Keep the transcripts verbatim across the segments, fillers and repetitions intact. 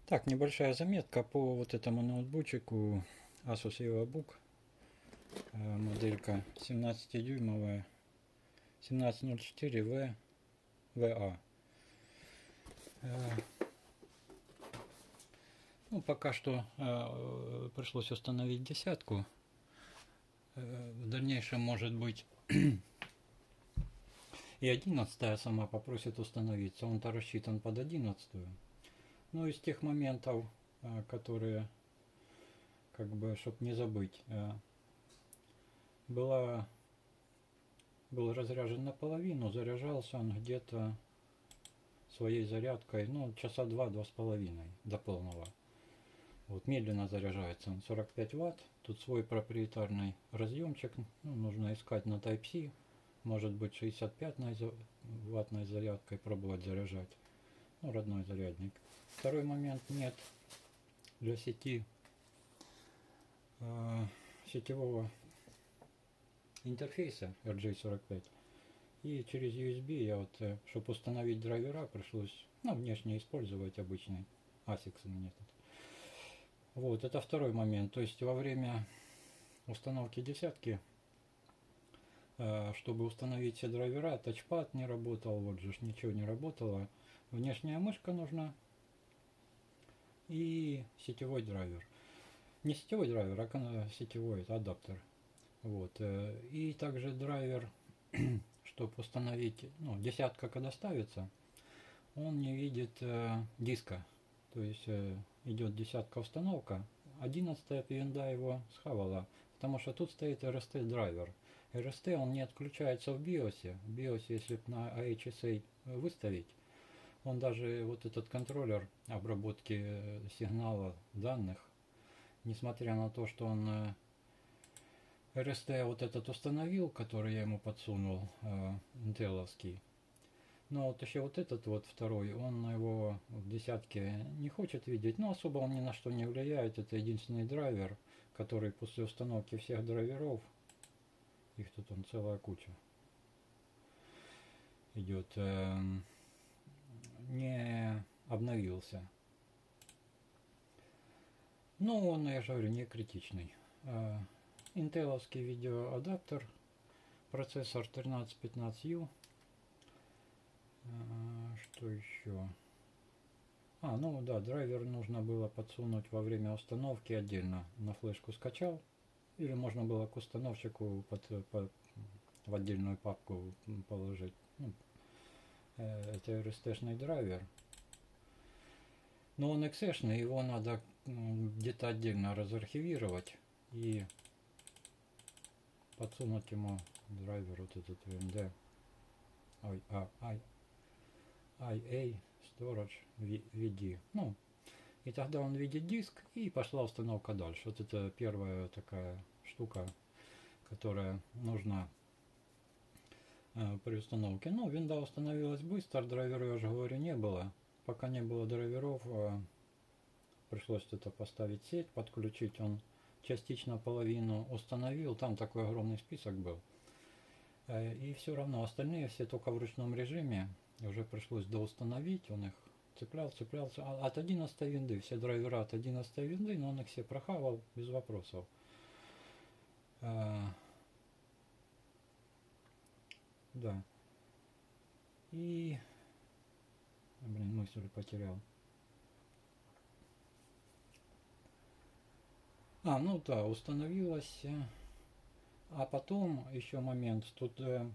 Так, небольшая заметка по вот этому ноутбучику Asus EvoBook, э, моделька семнадцатидюймовая, семнадцать ноль четыре ви ви эй. Э, ну, пока что э, пришлось установить десятку. Э, в дальнейшем, может быть, и одиннадцатая сама попросит установиться. Он-то рассчитан под одиннадцатую. Ну, из тех моментов, э, которые, как бы, чтобы не забыть, э, была, был разряжен наполовину, заряжался он где-то своей зарядкой, ну, часа два-два с половиной до полного. Вот, медленно заряжается он, сорок пять ватт. Тут свой проприетарный разъемчик, ну, нужно искать на Type-C, может быть шестьдесят пять ваттной зарядкой пробовать заряжать. Ну, родной зарядник. Второй момент, нет для сети э, сетевого интерфейса эр джей сорок пять. И через ю эс би я вот, чтобы установить драйвера, пришлось, ну, внешне использовать обычный асикс у меня тут. Вот, это второй момент. То есть во время установки десятки, чтобы установить все драйвера, тачпад не работал, вот же ничего не работало. Внешняя мышка нужна и сетевой драйвер. Не сетевой драйвер, а сетевой адаптер. Вот. И также драйвер, чтобы установить, ну, десятка когда ставится, он не видит э, диска. То есть э, идет десятка установка, одиннадцатая пиенда его схавала, потому что тут стоит эр эс ти драйвер. эр эс ти он не отключается в биосе. В биосе, если на эй эйч эс эй выставить, он даже вот этот контроллер обработки сигнала данных, несмотря на то, что он э, эр эс ти вот этот установил, который я ему подсунул, э, интеловский. Но вот еще вот этот вот второй, он его в десятке не хочет видеть, но особо он ни на что не влияет. Это единственный драйвер, который после установки всех драйверов, их тут он целая куча, идет, э, не обновился. Но он, я же говорю, не критичный. Э, интеловский видеоадаптер, процессор тринадцать пятнадцать ю. Что еще? А, ну да, драйвер нужно было подсунуть во время установки отдельно. На флешку скачал. Или можно было к установщику под, под, в отдельную папку положить. Ну, это эр эс ти-шный драйвер. Но он икс и-шный, его надо где-то отдельно разархивировать и подсунуть ему драйвер вот этот ви эм ди. Ай, а, ай, ай эй Storage ви ди. Ну, и тогда он видит диск, и пошла установка дальше. Вот это первая такая штука, которая нужна э, при установке. Ну, винда установилась быстро, драйверов, я же говорю, не было. Пока не было драйверов, э, пришлось это поставить сеть, подключить. Он частично половину установил, там такой огромный список был. Э, и все равно остальные все только в ручном режиме. Уже пришлось доустановить, он их цеплял, цеплялся. А от одиннадцатой винды, все драйвера от одиннадцатой винды, но он их все прохавал без вопросов. А, да. И... Блин, мысль потерял. А, ну да, установилось. А потом еще момент, тут... Э,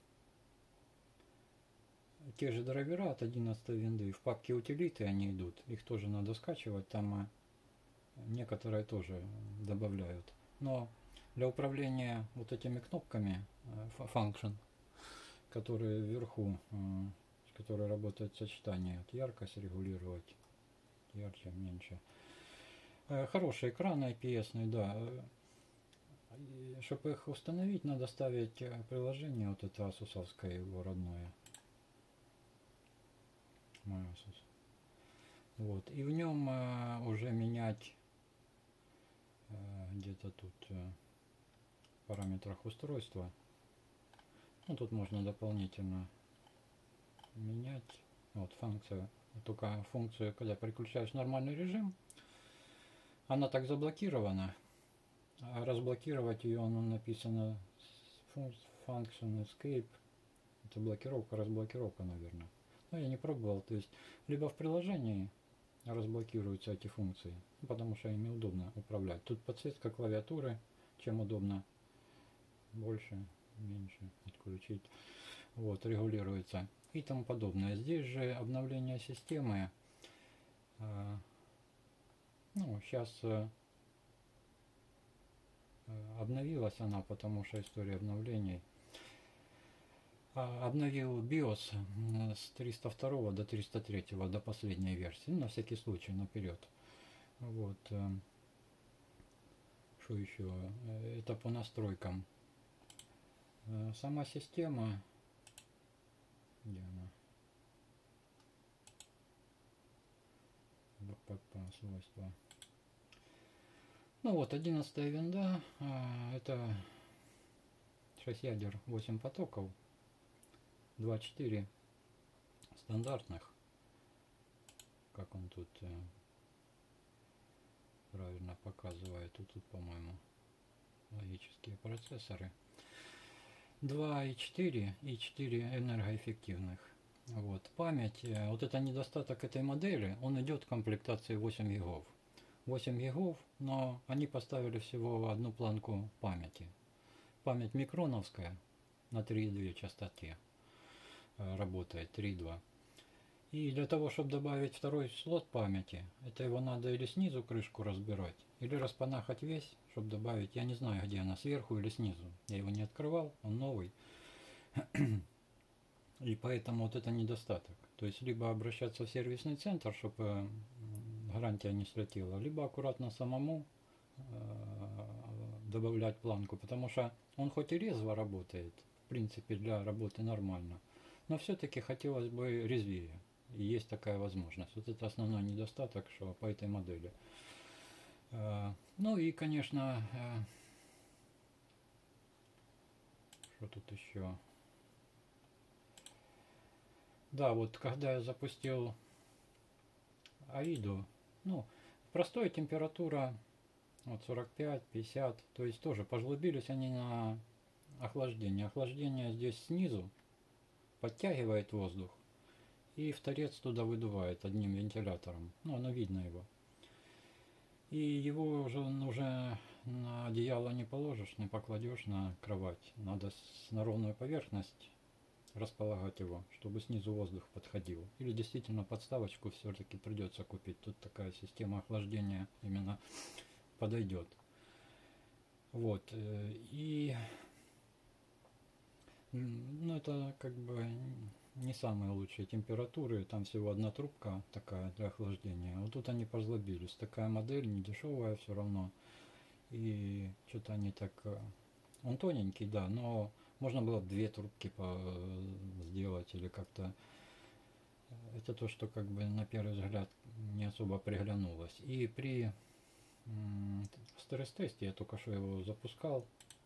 те же драйвера от одиннадцатой винды, в папке утилиты они идут, их тоже надо скачивать, там некоторые тоже добавляют. Но для управления вот этими кнопками function, которые вверху, с которой работает сочетание, вот яркость регулировать, ярче, меньше. Хороший экран ай пи эс-ный, да. Чтобы их установить, надо ставить приложение, вот это асусовское его родное. Asus. Вот. И в нем э, уже менять э, где-то тут э, в параметрах устройства. Ну, тут можно дополнительно менять. Вот функция Только функцию, когда переключаешь в нормальный режим, она так заблокирована. А разблокировать ее, оно написано function escape. Это блокировка, разблокировка, наверное. Но я не пробовал. То есть, либо в приложении разблокируются эти функции, потому что ими удобно управлять. Тут подсветка клавиатуры, чем удобно, больше, меньше отключить. Вот, регулируется и тому подобное. Здесь же обновление системы. Э, ну, сейчас э, обновилась она, потому что история обновлений. Обновил биос с триста второго до триста третьего, до последней версии, ну, на всякий случай, наперед. Вот. Что еще? Это по настройкам. Сама система, где она? Свойства. Ну вот, одиннадцатая винда, это шесть ядер, восемь потоков, два четыре стандартных, как он тут э, правильно показывает, тут, тут по-моему, логические процессоры, два и четыре и четыре энергоэффективных. Вот. Память, э, вот это недостаток этой модели, он идет в комплектации восемь гигов. восемь гигов, но они поставили всего одну планку памяти. Память микроновская на три и две частоте работает, три и два. И для того, чтобы добавить второй слот памяти, это его надо или снизу крышку разбирать, или распанахать весь, чтобы добавить. Я не знаю, где она, сверху или снизу. Я его не открывал, он новый. И поэтому вот это недостаток. То есть либо обращаться в сервисный центр, чтобы гарантия не слетела, либо аккуратно самому добавлять планку, потому что он хоть и резво работает, в принципе для работы нормально, но все-таки хотелось бы резвее. И есть такая возможность. Вот это основной недостаток, что по этой модели. Ну и, конечно, что тут еще? Да, вот когда я запустил Аиду, ну, простая температура, вот сорок пять пятьдесят, то есть тоже пожлобились они на охлаждение. Охлаждение здесь снизу подтягивает воздух, и в торец туда выдувает одним вентилятором. Ну, оно видно его. И его уже, уже на одеяло не положишь, не покладешь на кровать. Надо на ровную поверхность располагать его, чтобы снизу воздух подходил. Или действительно подставочку все-таки придется купить. Тут такая система охлаждения именно подойдет. Вот. И ну, это как бы не самые лучшие температуры. Там всего одна трубка такая для охлаждения. Вот тут они позлобились. Такая модель, не дешевая все равно. И что-то они так... Он тоненький, да, но можно было две трубки по сделать или как-то. Это то, что как бы на первый взгляд не особо приглянулось. И при стресс-тесте, я только что его запускал,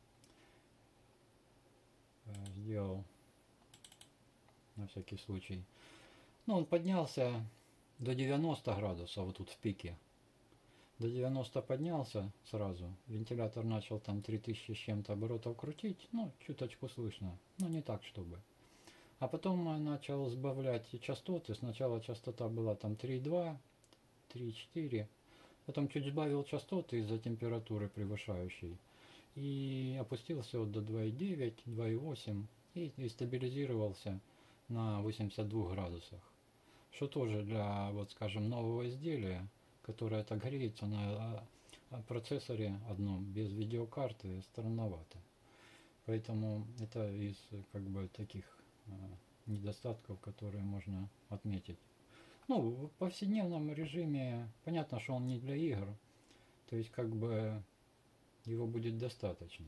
сделал на всякий случай. Ну, он поднялся до девяноста градусов, вот тут в пике. До девяноста поднялся сразу. Вентилятор начал там три тысячи с чем-то оборотов крутить. Ну, чуточку слышно. Но не так, чтобы. А потом начал сбавлять частоты. Сначала частота была там три и два, три и четыре. Потом чуть сбавил частоты из-за температуры превышающей. И опустился вот до два и девять, два и восемь. И, и стабилизировался на восьмидесяти двух градусах. Что тоже для, вот скажем, нового изделия, которое так греется на процессоре одном, без видеокарты, странновато. Поэтому это из как бы таких э, недостатков, которые можно отметить. Ну, в повседневном режиме понятно, что он не для игр, то есть как бы его будет достаточно.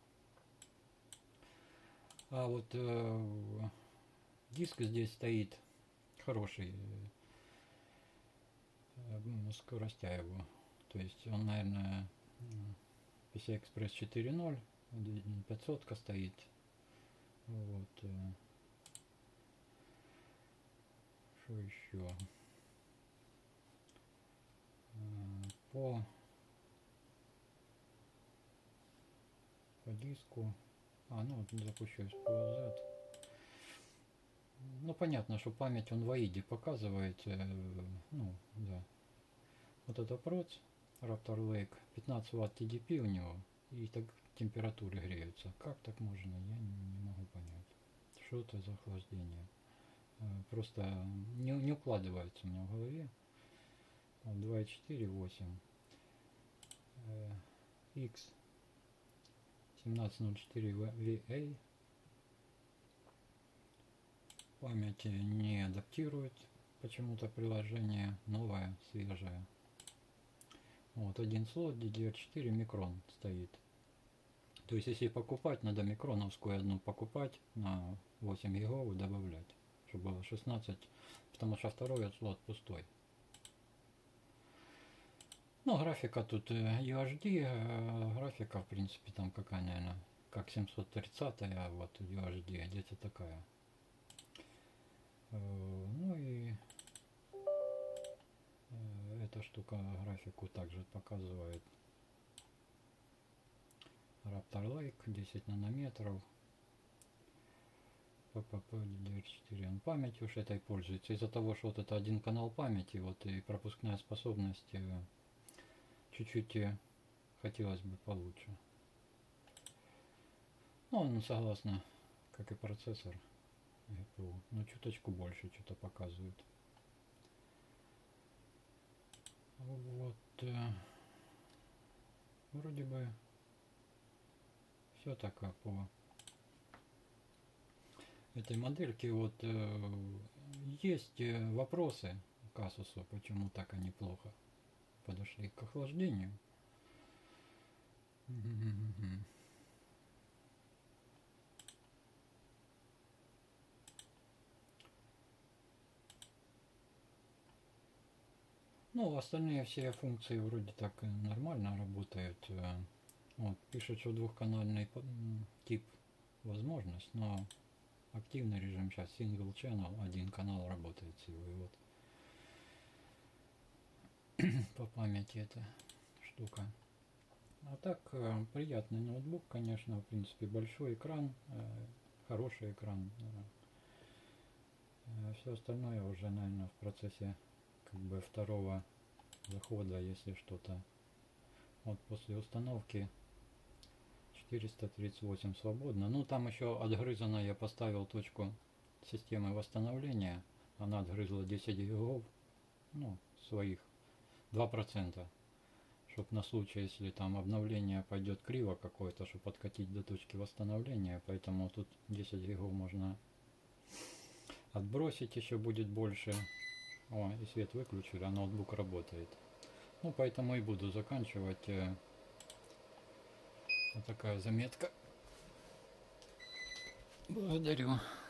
А вот э, диск здесь стоит хороший, э, скоростя его. То есть он, наверное, пи си ай Express четыре ноль, пятьсот стоит. Вот. Что еще? диску. А, ну запущу эс пи о зет. Ну понятно, что память он в аиде показывает. Э, ну, да. Вот это проц Raptor Lake, пятнадцать ватт ти ди пи у него, и так температуры греются. Как так можно? Я не, не могу понять. Что это за охлаждение? Э, просто не, не укладывается у меня в голове. Вот, два и четыре, восемь. Э, X семнадцать ноль четыре ви эй. Память не адаптирует почему-то приложение, новое, свежее. Вот один слот ди ди ар четыре микрон стоит. То есть если покупать, надо микроновскую одну покупать на восемь гигов добавлять, чтобы было шестнадцать, потому что второй слот пустой. Ну, графика тут ю эйч ди, графика в принципе там какая, наверное, как семьсот тридцать, а вот ю эйч ди где-то такая. Ну и эта штука графику также показывает. Raptor Lake десять нанометров. пи пи пи ди ди ар четыре. Он памятью уж этой пользуется. Из-за того, что вот это один канал памяти, вот и пропускная способность чуть-чуть хотелось бы получше. Ну, он согласно, как и процессор джи пи ю, но чуточку больше что-то показывает. Вот. Э, вроде бы все так по этой модельке. Вот э, есть вопросы к Asus, почему так они плохо подошли к охлаждению. Ну, остальные все функции вроде так нормально работают. Вот, пишет, что двухканальный тип возможность, но активный режим сейчас single channel, один канал работает всего. И вот по памяти эта штука. А так, приятный ноутбук, конечно, в принципе, большой экран, хороший экран. Все остальное уже, наверное, в процессе как бы второго захода, если что-то. Вот после установки четыреста тридцать восемь свободно. Ну там еще отгрызано, я поставил точку системы восстановления. Она отгрызла десять гигов, ну, своих два процента. Чтоб на случай, если там обновление пойдет криво какое-то, чтобы подкатить до точки восстановления. Поэтому тут десять гигов можно отбросить, еще будет больше. О, и свет выключили, а ноутбук работает. Ну, поэтому и буду заканчивать. Вот такая заметка. Благодарю.